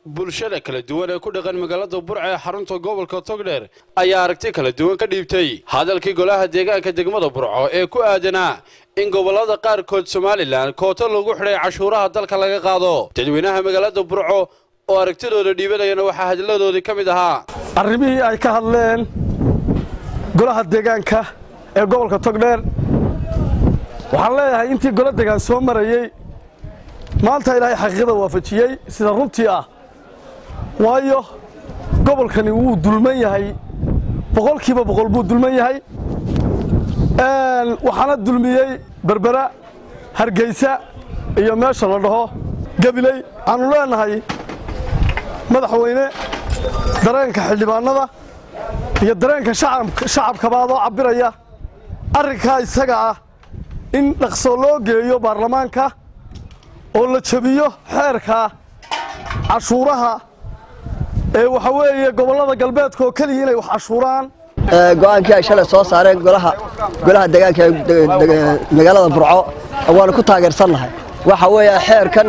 bulshada kala duwan ee ku dhaqan magaalada Burco ee xarunta gobolka Togdheer ayaa aragti kala duwan ka dhiibtay hadalkii golaha deegaanka degmada Burco ee ku aadanaa in gobolada qaar kood Soomaaliland koota lagu xidhay cashuuraha dalka laga qaado dadweynaha magaalada Burco oo aragtidooda dhiibanayna waxa hadaladoodii kamid ahaa arrimihii ay ka hadleen golaha deegaanka ee gobolka Togdheer waxaan leeyahay intii golaha deegaan soo marayay maanta ilaahay xaqiiqada waafajiyay sida runtii ah waayo gobolkani wuu dulman yahay boqolkiiba boqol buu dulman yahay waxaana dulmiyay Berbera Hargeysa iyo meesha la dhaho Gabiley aanu leenahay madaxweyne dareenka xildhibaanada iyo dareenka shacabka baad oo cabiraya arrinka isaga ah in dhaqso loo geeyo baarlamaanka oo la jabiyo xeerka cashuuraha ee waxa weeye gobolada galbeedka oo kaliya inay wax cashuuraan go'aankii ay shalay soo saareen golaha deegaanka magaalada Burco waan ku taageersanahay waxa weeye xeerkan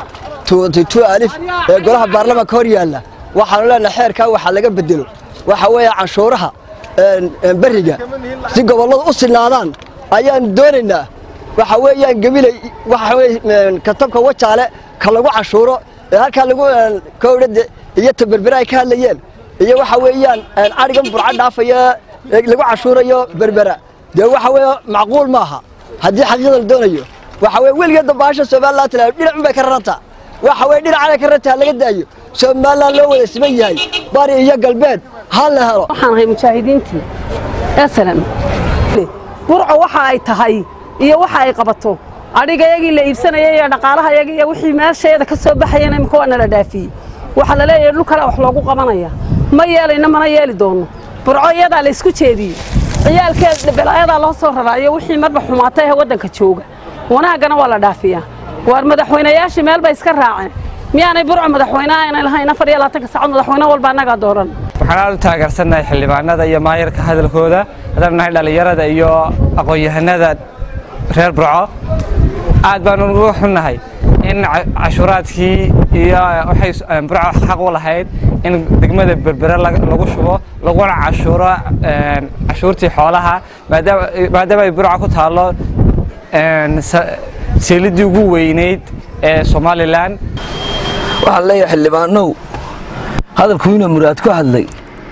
22 alif ee golaha baarlamaanka hor yaala waxaan leenahay xeerka waxa laga bedelo waxa weeye cashuuraha bariga si gobolada u sinaadaan ayaan doonaynaa waxa weeyaan Gabiley waxa weeye katabka wajaale ka lagu cashuuro halka lagu kowdada iyo Berbera ay ka hadlayeen iyo waxa weeyaan arigan Burco dhaafaya lagu cashuurayo Berbera de waxa weeye macquul maaha hadii xaqiiqada la doonayo waxa weeye weligeed baasha Soomaaliland dhinac bay ka raranta waxa weeye dhinaca ka raranta laga daayo Soomaaliland loo wada siman yahay bari iyo galbeed hal la helo waxaan ahay mujaahidiintii aslan Burco waxa ay tahay iyo waxa ay qabato arigayagii la iibsanayay iyo dhaqaalahayaga iyo wixii meesheeda ka soo baxayeen imka wana la dhaafiyay waxa la leeyahay dhul kale wax loogu qabanaya ma yeelayna mana yeeli doono Burco iyada la isku jeediyay ciyaalkeeda balaayada loo soo raraayo wixii marba xumaatay wadanka jooga wanaagana waa la dhaafiyaa war madaxweynayaashii meel bay iska raaceen miyaanay Burco madaxweynaha inay lahayn 24 saacadood madaxweyne walba anaga dooran waxaan taageersanahay xildhibaanada iyo maayarka hadalkooda hadaan nahay dhalinyarada iyo aqoon-yahanada reer Burco aad baan ugu xunahay in cashuuraadkii iyo waxay Burco xaq u lahayd in degmada Berbera lagu shubo laguna cashuuro cashuurtii xoolaha maadaama ay Burco ku taalo seelidii ugu weyneyd ee Soomaaliland waxa la yahay xildhibaanow hadalku inuu muraad ku hadlay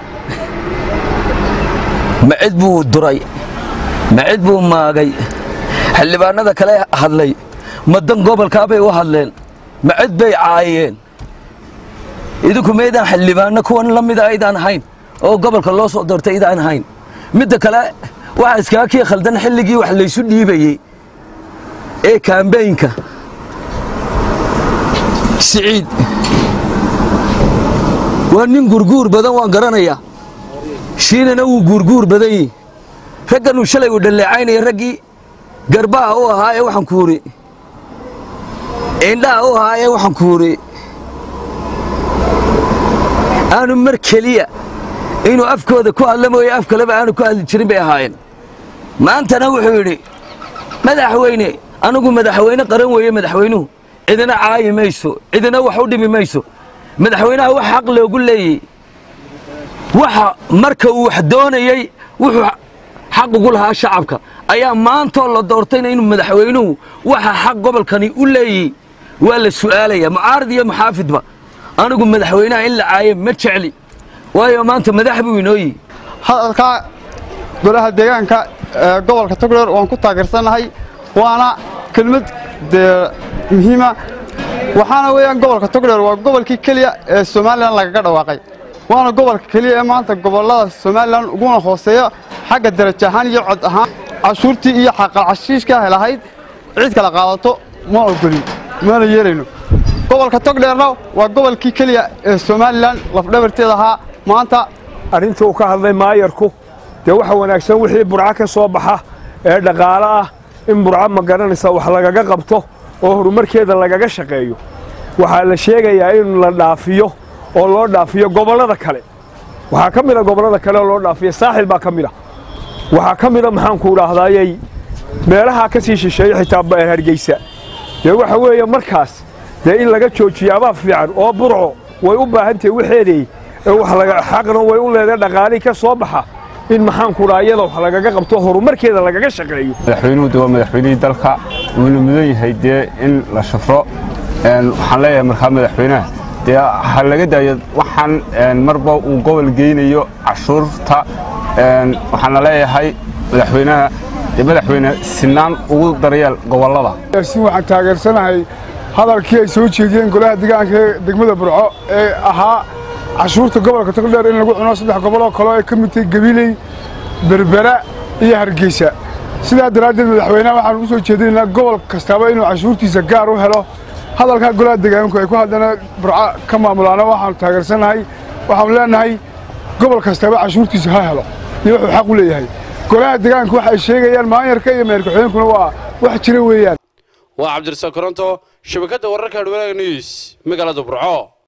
ma cid buu duray ma cid buu maagay xildhibaanada kale hadlay madan gobolka bay u hadleen ma cid bay caayeen idinku meedan xildhibaano kuwan la mid ah idaan ahayn oo gobolka loo soo doortay idaan ahayn mid kale waxa iska kii khaldan xilligii wax la isu dhiibayay ee campaign-ka Saciid waa nin gurguur badan waan garanayaa shiinana uu gurguur badan yahay raggan uu shalay u dhaleecaynay ragii garbaha oo ahaa ee waxaan kuuri indhaha oo ahaa ee waxaan kuuri aanu mar kaliya inuu afkooda ku hadlamoyo af kale aanu ku hadli jirin bay ahaayeen maantana wuxuu yiri madaxweyne anigu madaxweyne qaran weeye madaxweynuhu idina caayi mayso idina wax u dhimi mayso madaxweynaha wax xaq loogu leeyay waxa marka uu wax doonayay wuxuu xaq ugu lahaa shacabka ayaa maanta la doortay inuu madaxweynuhu waxa xaq gobolkani u leeyay waa la su'aalaya mucaarad iyo muxaafidba anigu madaxweynaha in la caayo ma jecli waayo maanta madax buu inooyi hadalka golaha deegaanka gobolka Togdheer waan ku taageersanahay waana kelmad muhiim ah waxaana weeyaan gobolka Togdheer waa gobolkii kaliya ee Soomaaliland laga dhawaaqay waana gobolka kaliya ee maanta gobolada Soomaaliland ugu hooseeya xagga darajo ahaan iyo cod ahaan cashuurtii iyo xaqal cashiishka helahayd cid kala qaadato ma ogolin ma yeelayno gobolka Togdheerna waa gobolkii kaliya ee Soomaaliland lafdhabarteeda ahaa maanta arrinta uu ka hadlay maayarku de waxa wanaagsan wixii Burco ka soo baxa ee dhaqaale ah in Burco ma garanaysa wax lagaga qabto oo horumarkeeda lagaga shaqeeyo waxa la sheegayaa in la dhaafiyo oo loo dhaafiyo gobolada kale waxa kamid ah gobolada kale oo loo dhaafiyo saaxil baa kamid ah waxa kamid ah maxaan ku raahdaayay meelaha ka sii shisheeyay xitaa Hargeysa de waxa weeye markaas de in laga joojiyo aba fiican oo Burco way u baahan tahay waxeedii wax laga xaqna way u leedahay dhaqaalihi ka soo baxa in maxaan ku raayada wax lagaga qabto horumarkeeda lagaga shaqeeyo madaxweynuhu waa madaxweynihii dalka wuxuu mudan yahay in la shafro waxaan leeyahay markaa madaxweynaha ha laga daayo waxaan marba uu gobol geynayo cashuurta waxaan leeyahay madaxweynaha madaxweyne sinaan ugu daryeel gobolada waxaan taageersanahay hadalkii ay soo jeediyeen golaha deegaanka degmada Burco ee ahaa cashuurta gobolka Togdheer in lagu cuno 3 gobol oo kale ka mid tahay Gabiley Berbera iyo Hargeysa sidaa daraadeed madaxweynaha waxaan ugu soo jeedinaynaa gobol kastaba inuu cashuurtiisa gaar u helo hadalka golaha deegaanku ay ku hadlana Burco ka maamulana waxaan taageersanahay waxaan leenahay gobol kastaba cashuurtiisa ha helo iyo wuxuu xaq u leeyahay golaha deegaanku waxa ay sheegayaan maayarka iyo meerkaxooyinkuna waa wax jira weeyaan waa Cabdirasaaq Koronto shabakada wararka Hadwanaag News magaalada Burco